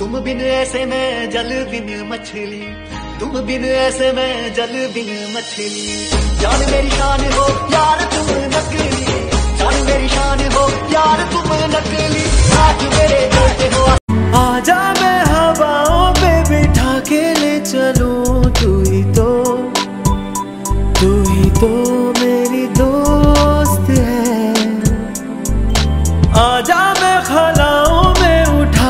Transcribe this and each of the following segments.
तुम बिन ऐसे में जल बिन मछली, तुम बिन ऐसे में जल बिन मछली। जान मेरी शान हो यार तुम नकली, जान मेरी शान हो यार तुम नकली। आज मेरे दोस्त हो आजा मैं हवाओं पे बिठा के ले चलूं, तू ही तो मेरी दोस्त है। आजा मैं खलाओं में उठा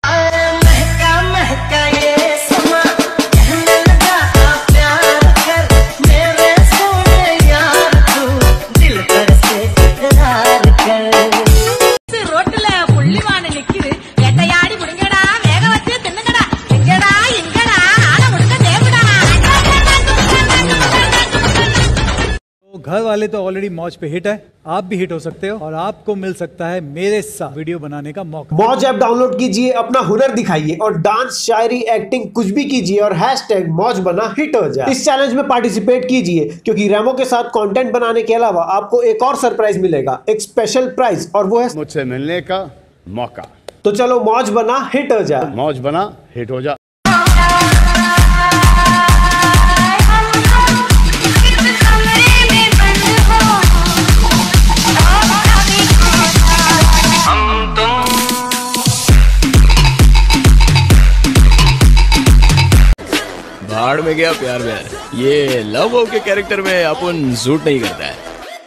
घर वाले तो ऑलरेडी मौज पे हिट है, आप भी हिट हो सकते हो और आपको मिल सकता है मेरे साथ वीडियो बनाने का मौका। मौज ऐप डाउनलोड कीजिए, अपना हुनर दिखाइए और डांस, शायरी, एक्टिंग कुछ भी कीजिए और हैशटैग मौज बना हिट हो जाए। इस चैलेंज में पार्टिसिपेट कीजिए क्योंकि रेमो के साथ कंटेंट बनाने के अलावा आपको एक और सरप्राइज मिलेगा, एक स्पेशल प्राइज, और वो है मुझसे मिलने का मौका। तो चलो मौज बना हिट हो जाए। मौज बना हिट हो जा। भाड़ में गया प्यार में, ये लव हो के कैरेक्टर में अपन सूट नहीं करता है।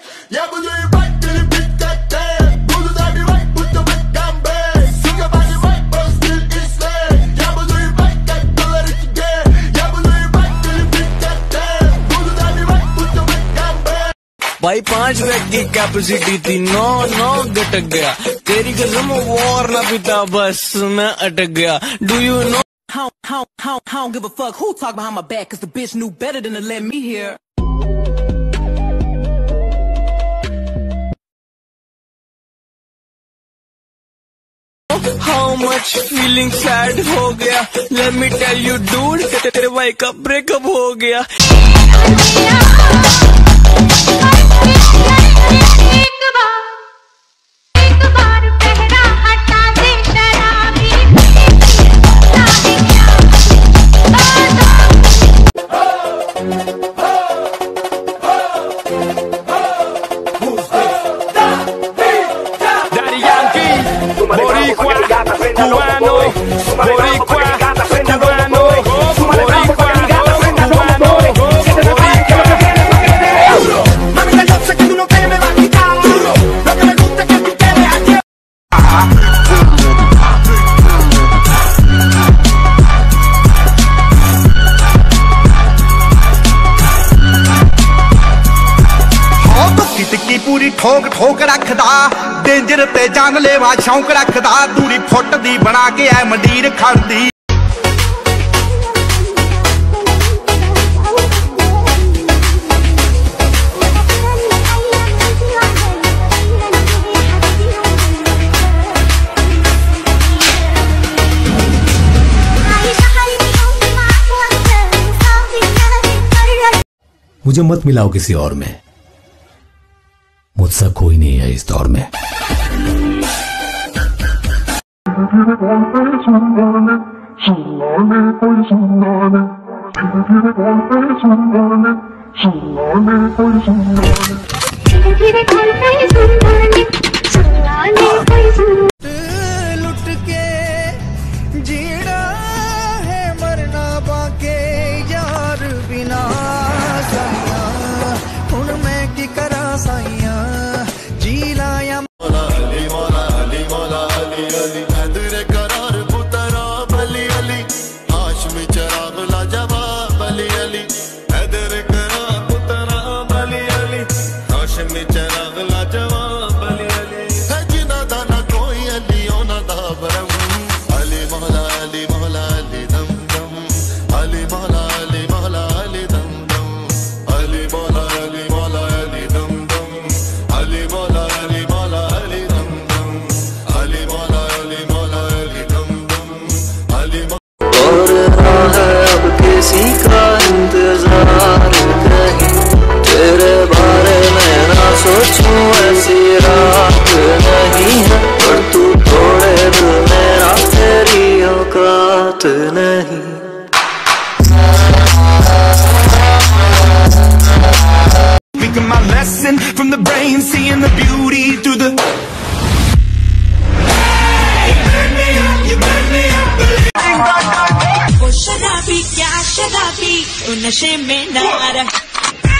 भाई 5 बैग की कैपेसिटी थी, 9 गटक गया। तेरी कसम वॉर ना पिता, बस मैं अटक गया। Do you know I don't give a fuck who talk behind my back, cause the bitch knew better than to let me hear. How much feeling sad हो गया, let me tell you dude, तेरे भाई का breakup हो गया। पूरी ठोक ठोक रखदा, डेंजर ते जानलेवा शौक रखदा। दूरी फुट दी बना के ऐ मंडीर खड़दी। मुझे मत मिलाओ किसी और में, मुझसे कोई नहीं है इस दौर में। लुट के जीना है मरना बाके यार बिना साइया, हुन मैं की करा साइया जी लाया। नहीं है पर तू थोड़े दिल मेरा तेरी औकात। बात नहीं। Making my lesson from the brain, seeing the beauty through the. वो शराबी क्या शराबी, वो नशे में ना रहा।